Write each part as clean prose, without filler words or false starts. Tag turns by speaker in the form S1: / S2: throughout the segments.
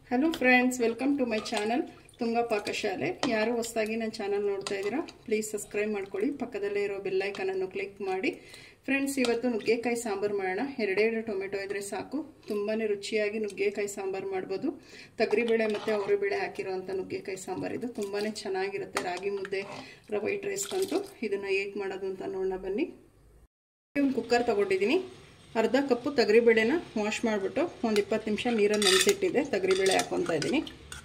S1: Hello friends, welcome to my channel Tunga ಪಾಕಶಾಲೆ. ಯಾರು ಹೊಸದಾಗಿ ನನ್ನ ಚಾನಲ್ ನೋಡ್ತಾ ಇದ್ದೀರಾ ಪ್ಲೀಸ್ ಸಬ್ಸ್ಕ್ರೈಬ್ ಮಾಡ್ಕೊಳ್ಳಿ. ಪಕ್ಕದಲ್ಲೇ ಇರೋ ಬೆಲ್ ಐಕಾನ್ ಅನ್ನು ಕ್ಲಿಕ್ ಮಾಡಿ. ಫ್ರೆಂಡ್ಸ್, ಇವತ್ತು ನುಗ್ಗೆಕಾಯಿ ಸಾಂಬಾರು ಮಾಡೋಣ. ಎರಡೆರಡು ಟೊಮೆಟೊ ಇದ್ರೆ ಸಾಕು, ತುಂಬಾನೇ ರುಚಿಯಾಗಿ ನುಗ್ಗೆಕಾಯಿ ಸಾಂಬಾರು ಮಾಡ್ಬೋದು. ತೊಗರಿಬೇಳೆ ಮತ್ತು ಅವರೆಬೇಳೆ ಹಾಕಿರೋಂಥ ನುಗ್ಗೆಕಾಯಿ ಸಾಂಬಾರು ಇದು ತುಂಬಾನೇ ಚೆನ್ನಾಗಿರುತ್ತೆ. ರಾಗಿ ಮುದ್ದೆ, ವೈಟ್ ರೈಸ್ಗಂತೂ ಇದನ್ನ ಹೇಗೆ ಮಾಡೋದು ಅಂತ ನೋಡೋಣ ಬನ್ನಿ. ಒಂದು ಕುಕ್ಕರ್ ತಗೊಂಡಿದ್ದೀನಿ. ಅರ್ಧ ಕಪ್ಪು ತೊಗರಿಬೇಳೆನ ವಾಶ್ ಮಾಡಿಬಿಟ್ಟು ಒಂದು 20 ನಿಮಿಷ ನೀರಲ್ಲಿ ನೆನೆಸಿಟ್ಟಿದ್ದೆ. ತೊಗರಿಬೇಳೆ ಹಾಕ್ಕೊತಾ ಇದ್ದೀನಿ.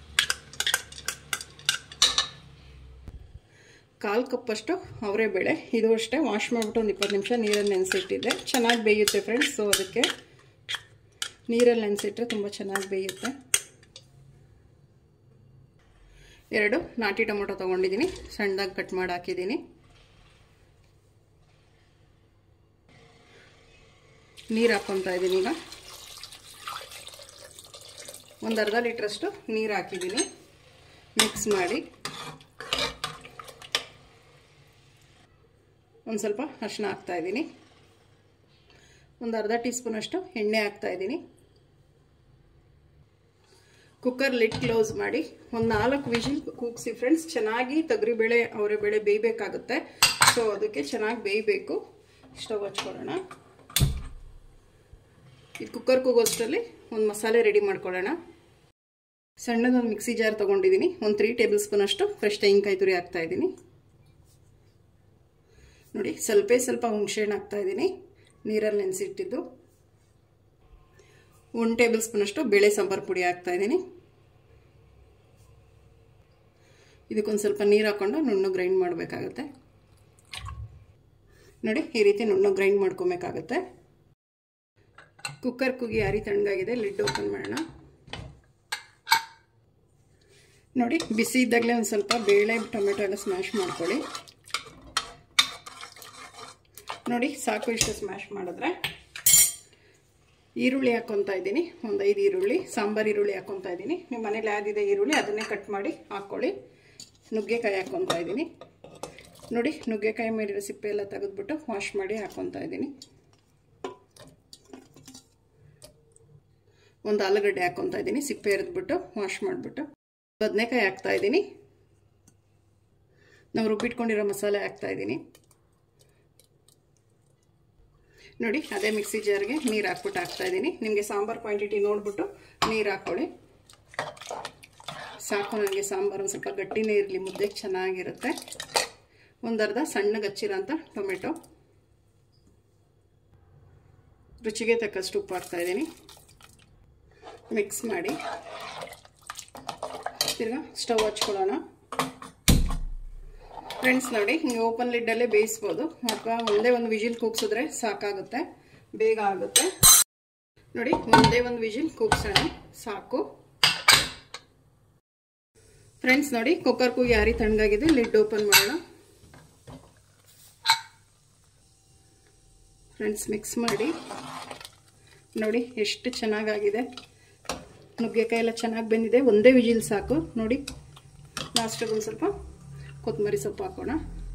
S1: 1/4 ಕಪ್ಪಷ್ಟು ಅವರೆಬೇಳೆ, ಇದು ಅಷ್ಟೇ ವಾಶ್ ಮಾಡಿಬಿಟ್ಟು ಒಂದು 20 ನಿಮಿಷ ನೀರಲ್ಲಿ ನೆನೆಸಿಟ್ಟಿದ್ದೆ. ಚೆನ್ನಾಗಿ ಬೇಯುತ್ತೆ ಫ್ರೆಂಡ್ಸ್, ಸೊ ಅದಕ್ಕೆ ನೀರಲ್ಲಿ ನೆನೆಸಿಟ್ರೆ ತುಂಬ ಚೆನ್ನಾಗಿ ಬೇಯುತ್ತೆ. 2 ನಾಟಿ ಟೊಮೊಟೊ ತೊಗೊಂಡಿದ್ದೀನಿ, ಸಣ್ಣದಾಗಿ ಕಟ್ ಮಾಡಿ ಹಾಕಿದ್ದೀನಿ. ನೀರು ಹಾಕ್ಕೊತಾ ಇದ್ದೀನಿ. ಈಗ ಒಂದು ಅರ್ಧ ಲೀಟ್ರಷ್ಟು ನೀರು ಹಾಕಿದ್ದೀನಿ. ಮಿಕ್ಸ್ ಮಾಡಿ ಒಂದು ಸ್ವಲ್ಪ ಅರಿಶಿನ ಹಾಕ್ತಾ ಇದ್ದೀನಿ. ಒಂದು ಅರ್ಧ ಟೀ ಸ್ಪೂನಷ್ಟು ಎಣ್ಣೆ ಹಾಕ್ತಾ ಇದ್ದೀನಿ. ಕುಕ್ಕರ್ ಲಿಡ್ ಕ್ಲೋಸ್ ಮಾಡಿ ಒಂದು 4 ವಿಜಿಲ್ ಕೂಗಿಸಿ ಫ್ರೆಂಡ್ಸ್. ಚೆನ್ನಾಗಿ ತೊಗರಿಬೇಳೆ ಅವರೆಬೇಳೆ ಬೇಯಬೇಕಾಗುತ್ತೆ, ಸೊ ಅದಕ್ಕೆ ಚೆನ್ನಾಗಿ ಬೇಯಬೇಕು. ಸ್ಟವ್ ಹಚ್ಕೊಳ್ಳೋಣ. ಇದು ಕುಕ್ಕರ್ ಕೂಗೋಷ್ಟರಲ್ಲಿ ಒಂದು ಮಸಾಲೆ ರೆಡಿ ಮಾಡ್ಕೊಳ್ಳೋಣ. ಸಣ್ಣದೊಂದು ಮಿಕ್ಸಿ ಜಾರ್ ತೊಗೊಂಡಿದ್ದೀನಿ. ಒಂದು 3 ಟೇಬಲ್ ಸ್ಪೂನ್ ಅಷ್ಟು ಫ್ರೆಶ್ ತೆಂಗಿನಕಾಯಿ ತುರಿ ಹಾಕ್ತಾ ಇದ್ದೀನಿ. ನೋಡಿ, ಸ್ವಲ್ಪ ಹುಣಸೆಹಣ್ಣು ಹಾಕ್ತಾ ಇದ್ದೀನಿ, ನೀರಲ್ಲಿ ನೆನೆಸಿಟ್ಟಿದ್ದು. 1 ಟೇಬಲ್ ಸ್ಪೂನ್ ಅಷ್ಟು ಬೇಳೆ ಸಾಂಬಾರು ಪುಡಿ ಹಾಕ್ತಾ ಇದ್ದೀನಿ. ಇದಕ್ಕೊಂದು ಸ್ವಲ್ಪ ನೀರು ಹಾಕ್ಕೊಂಡು ನುಣ್ಣಗೆ ಗ್ರೈಂಡ್ ಮಾಡಬೇಕಾಗುತ್ತೆ. ನೋಡಿ, ಈ ರೀತಿ ನುಣ್ಣಗೆ ಗ್ರೈಂಡ್ ಮಾಡ್ಕೊಬೇಕಾಗುತ್ತೆ. ಕುಕ್ಕರ್ ಕೂಗಿ ಆರಿ ತಣ್ಣಗಾಗಿದೆ. ಲಿಡ್ ಓಪನ್ ಮಾಡೋಣ. ನೋಡಿ, ಬಿಸಿ ಇದ್ದಾಗಲೇ ಒಂದು ಸ್ವಲ್ಪ ಬೇಳೆ ಟೊಮೆಟೊ ಎಲ್ಲ ಸ್ಮ್ಯಾಶ್ ಮಾಡ್ಕೊಳ್ಳಿ. ನೋಡಿ, ಸಾಕು. ಇಷ್ಟು ಸ್ಮ್ಯಾಶ್ ಮಾಡಿದ್ರೆ ಈರುಳ್ಳಿ ಹಾಕ್ಕೊತಾ ಇದ್ದೀನಿ. ಒಂದು 5 ಈರುಳ್ಳಿ, ಸಾಂಬಾರು ಈರುಳ್ಳಿ ಹಾಕ್ಕೊತಾ ಇದ್ದೀನಿ. ನಿಮ್ಮ ಮನೇಲಿ ಯಾವ್ದಿದೆ ಈರುಳ್ಳಿ ಅದನ್ನೇ ಕಟ್ ಮಾಡಿ ಹಾಕ್ಕೊಳ್ಳಿ. ನುಗ್ಗೆಕಾಯಿ ಹಾಕ್ಕೊತಾ ಇದ್ದೀನಿ. ನೋಡಿ, ನುಗ್ಗೆಕಾಯಿ ಮೇಲಿರೋ ಸಿಪ್ಪೆ ಎಲ್ಲ ತೆಗೆದ್ಬಿಟ್ಟು ವಾಶ್ ಮಾಡಿ ಹಾಕ್ಕೊತಾ ಇದ್ದೀನಿ. ಒಂದು ಆಲೂಗಡ್ಡೆ ಹಾಕ್ಕೊತಾ ಇದ್ದೀನಿ, ಸಿಪ್ಪೆ ಎರೆದ್ಬಿಟ್ಟು ವಾಶ್ ಮಾಡಿಬಿಟ್ಟು. ಬದನೆಕಾಯಿ ಹಾಕ್ತಾ ಇದ್ದೀನಿ. ನಾವು ರುಬ್ಬಿಟ್ಕೊಂಡಿರೋ ಮಸಾಲೆ ಹಾಕ್ತಾ ಇದ್ದೀನಿ. ನೋಡಿ, ಅದೇ ಮಿಕ್ಸಿ ಜಾರ್ಗೆ ನೀರು ಹಾಕ್ಬಿಟ್ಟು ಹಾಕ್ತಾ ಇದ್ದೀನಿ. ನಿಮಗೆ ಸಾಂಬಾರು ಕ್ವಾಂಟಿಟಿ ನೋಡಿಬಿಟ್ಟು ನೀರು ಹಾಕ್ಕೊಳ್ಳಿ. ಸಾಕು, ನನಗೆ ಸಾಂಬಾರು ಒಂದು ಸ್ವಲ್ಪ ಗಟ್ಟಿನೇ ಇರಲಿ, ಮುದ್ದೆಗೆ ಚೆನ್ನಾಗಿರುತ್ತೆ. ಒಂದು ಅರ್ಧ ಸಣ್ಣಗೆ ಹಚ್ಚಿರೋಂಥ ಟೊಮೆಟೊ, ರುಚಿಗೆ ತಕ್ಕಷ್ಟು ಉಪ್ಪು ಹಾಕ್ತಾ ಇದ್ದೀನಿ. ಮಿಕ್ಸ್ ಮಾಡಿ ತಿರ್ಗಾ ಸ್ಟವ್ ಹಚ್ಕೊಳ್ಳೋಣ. ಫ್ರೆಂಡ್ಸ್, ನೋಡಿ, ಹಿಂಗೆ ಓಪನ್ ಲಿಡ್ಡಲ್ಲೇ ಬೇಯಿಸ್ಬೋದು ಅಥವಾ ಒಂದೇ ಒಂದು ವಿಜಿಲ್ ಕೂಗ್ಸಿದ್ರೆ ಸಾಕಾಗುತ್ತೆ, ಬೇಗ ಆಗುತ್ತೆ. ನೋಡಿ, ಒಂದೇ ಒಂದು ವಿಜಿಲ್ ಕೂಗ್ಸೋಣ, ಸಾಕು. ಫ್ರೆಂಡ್ಸ್, ನೋಡಿ, ಕುಕ್ಕರ್ ಕೂಗಿ ಆರಿ ತಣ್ಣಗಾಗಿದೆ. ಲಿಡ್ ಓಪನ್ ಮಾಡೋಣ. ಫ್ರೆಂಡ್ಸ್, ಮಿಕ್ಸ್ ಮಾಡಿ. ನೋಡಿ, ಎಷ್ಟು ಚೆನ್ನಾಗಾಗಿದೆ. ನುಗ್ಗೆಕಾಯಿ ಎಲ್ಲ ಚೆನ್ನಾಗಿ ಬೆಂದಿದೆ. ಒಂದೇ ವಿಜಿಲ್ ಸಾಕು. ನೋಡಿ, ಲಾಸ್ಟಿಗೆ ಒಂದು ಸ್ವಲ್ಪ ಕೊತ್ತಂಬರಿ ಸೊಪ್ಪು ಹಾಕೋಣ.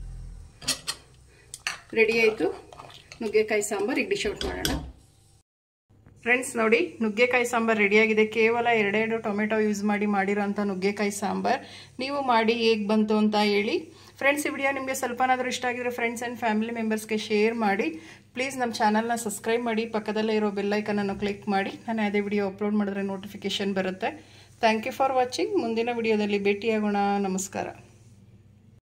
S1: ರೆಡಿ ಆಯಿತು ನುಗ್ಗೆಕಾಯಿ ಸಾಂಬಾರು. ಈಗ ಡಿಶ್ ಔಟ್ ಮಾಡೋಣ. ಫ್ರೆಂಡ್ಸ್, ನೋಡಿ, ನುಗ್ಗೆಕಾಯಿ ಸಾಂಬಾರು ರೆಡಿಯಾಗಿದೆ. ಕೇವಲ 2 ಟೊಮೆಟೊ ಯೂಸ್ ಮಾಡಿ ಮಾಡಿರೋಂಥ ನುಗ್ಗೆಕಾಯಿ ಸಾಂಬಾರು. ನೀವು ಮಾಡಿ ಹೇಗೆ ಬಂತು ಅಂತ ಹೇಳಿ. ಫ್ರೆಂಡ್ಸ್, ಈ ವಿಡಿಯೋ ನಿಮಗೆ ಸ್ವಲ್ಪನಾದರೂ ಇಷ್ಟ ಆಗಿದ್ರೆ ಫ್ರೆಂಡ್ಸ್ ಆ್ಯಂಡ್ ಫ್ಯಾಮಿಲಿ ಮೆಂಬರ್ಸ್ಗೆ ಶೇರ್ ಮಾಡಿ. ಪ್ಲೀಸ್ ನಮ್ಮ ಚಾನಲ್ನ ಸಬ್ಸ್ಕ್ರೈಬ್ ಮಾಡಿ. ಪಕ್ಕದಲ್ಲೇ ಇರೋ ಬೆಲ್ ಐಕನನ್ನು ಕ್ಲಿಕ್ ಮಾಡಿ. ನಾನು ಅದೇ ವಿಡಿಯೋ ಅಪ್ಲೋಡ್ ಮಾಡಿದ್ರೆ ನೋಟಿಫಿಕೇಷನ್ ಬರುತ್ತೆ. Thank you for watching. ಮುಂದಿನ ವಿಡಿಯೋದಲ್ಲಿ ಭೇಟಿಯಾಗೋಣ. ನಮಸ್ಕಾರ.